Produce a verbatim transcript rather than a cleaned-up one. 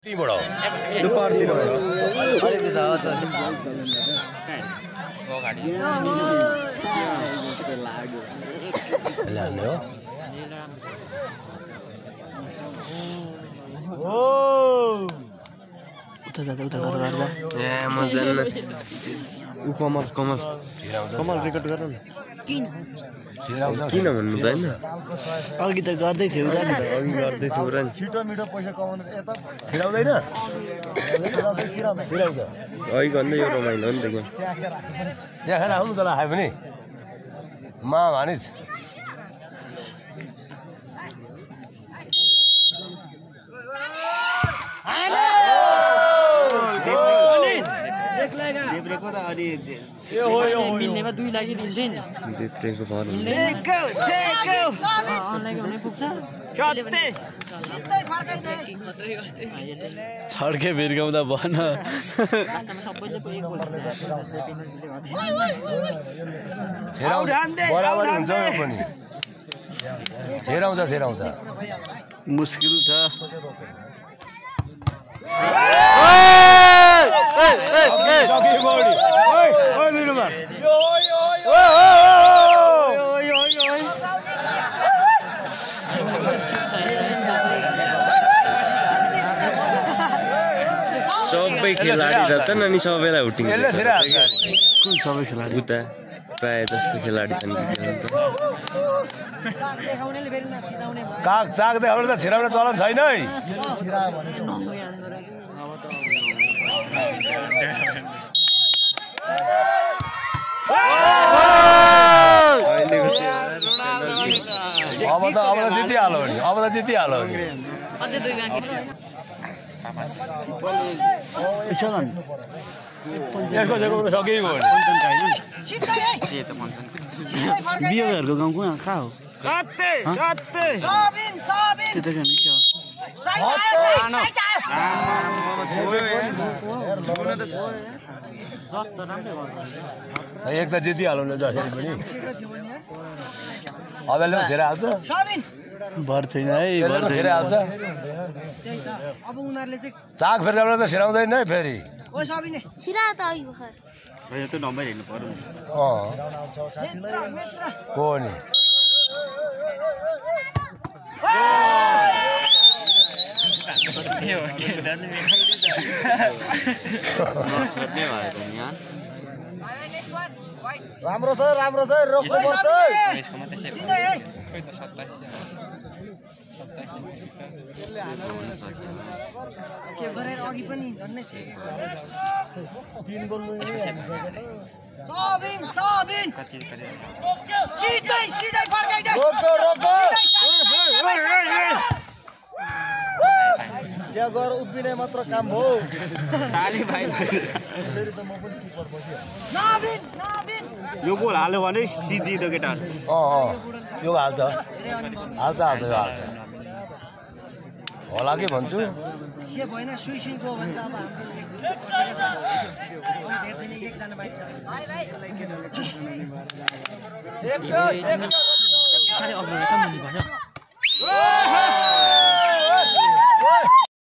ती बड़ा तो पार्टी रो अरे तो जाओ तो वो गाड़ी ले ले ओ उता जाता उता कर गर्दा ए मजन उ कमल कमल कमल रेकर्ड गर न किन किन भन्नु त हैन अघि त गर्दै थियौ र नि अघि गर्दै थियौ र नि छिटो मिठो पैसा कमाउन यता छिराउँदैन छिराउँदै छिराउँदै छिराउँछ अघि भन्दै यो रमाइलो हो नि त गेम त्यहाँ खाना आउनु तल आयो भने मा भनिस् देब्रेको त अलि यो हो यो हो मिल्नेमा दुई लागि दिन्छ नि देब्रेको भर ठेको ठेको अनलाइन हुने पुग्छ कते सिधै फर्काइदे छड्के भिर्काउँदा भन लास्टमा सबैले को एक गोल बराबर हुन्छ यो पनि छेराउँछ छेराउँछ मुस्किल छ सबै खेलाडी रहेछन् अनि सबैलाई हुटिङ कुन सबै खेलाडी उता प्राय जस्तो खेलाडी छन् काग साग देखाउनु त छिराउने चलन छैन है अब त अब त जितिहाल्यो नि अब त जितिहाल्यो नि अझै दुई बाँकी यसको जग्गा त सकिएको हो नि बियोहरूको गाउँ कहाँ कहाँ हो कते कते त्यता क्या के एक त जितिहाल्यो नि जसरी पनि अबले धेरै हाल्छ भर छैन है भर छैन धेरै हाल्छ अब उनीहरुले चाहिँ साग फेरि राम्रो त छिराउँदैन है फेरि ओ सबिने छिरा त अघि भर्खर यो त नम्बर हेर्नु पर्यो अँ मित्र मित्र को नि छोड्ने भयो त यहाँ राम्रो छ राम्रो छ रोक्नु पर्छ यसको मात्रै सेभ सिधै है सेभ गरेर अघि पनि झन्नै तीन गोल सबिन सबिन कति कति सिधै सिधै फर्काइदे रोक रोक यहाँ गएर उभिने मात्र काम हो ताली भाइ नबिन नबिन यो गोल हाल्यो भने सिधी त केटा अँ अँ यो हाल्छ हाल्छ हाल्छ यो हाल्छ होला कि भन्छु से भएन सुई सुई गयो भने त अब हाम्रो एकजना बाइक छ